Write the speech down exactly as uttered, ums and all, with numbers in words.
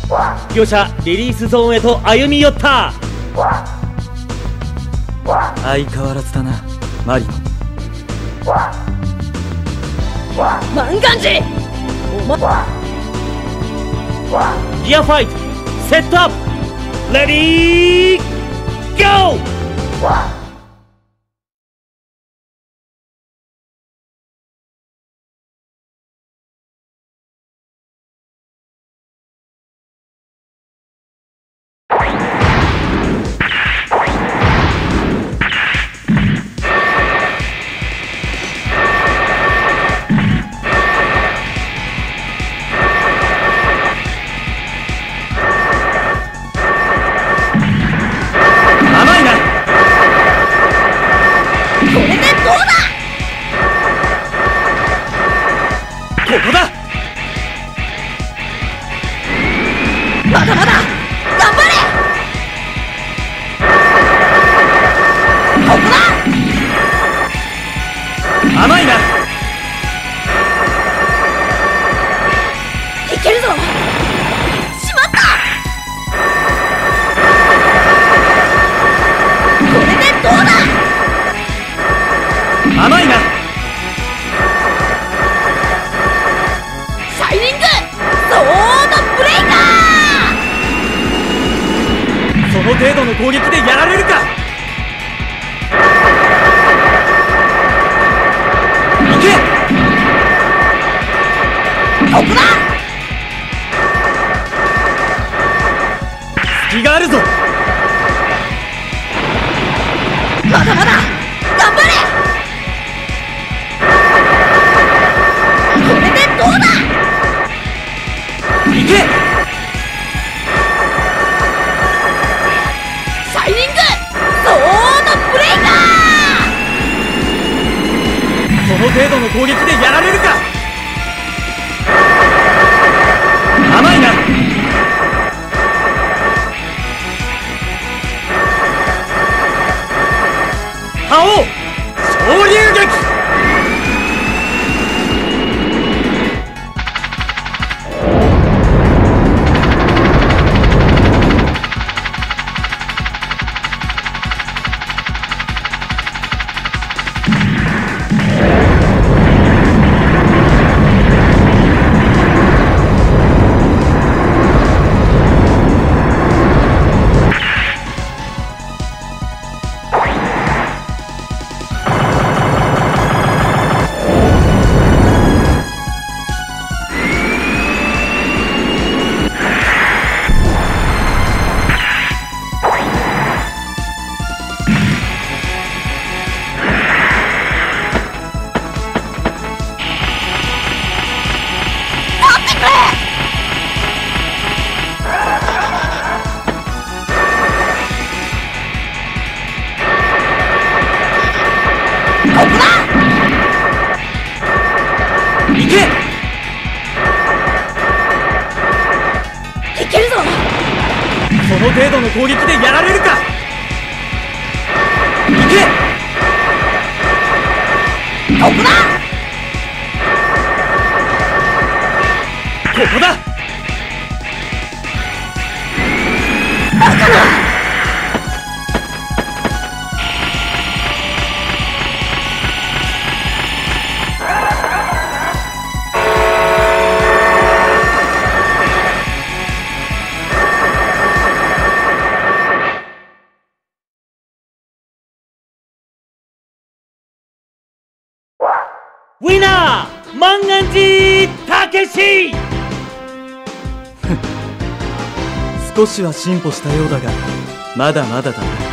両者リリースゾーンへと歩み寄った。 相変わらずだなマリノ。 万願寺おまギアファイトセットアップレディーゴー。 まだまだ頑張れ。ここだ。 甘いな。 いけるぞ。しまった。これでどうだ。 甘いな。 シャイニングソードブレイカー。 その程度の攻撃でやられるか。行け。 ここだ。 隙があるぞ。 まだまだ頑張れ。これでどうだ。 行け。 シャイニングソードブレイカー。 その程度の攻撃でやられるか。甘いな。覇王昇竜撃。その程度の攻撃でやられるか。行け。 ここだ。 ここだ。 バカな。 ウィナー万願寺たけし。 少しは進歩したようだがまだまだだな。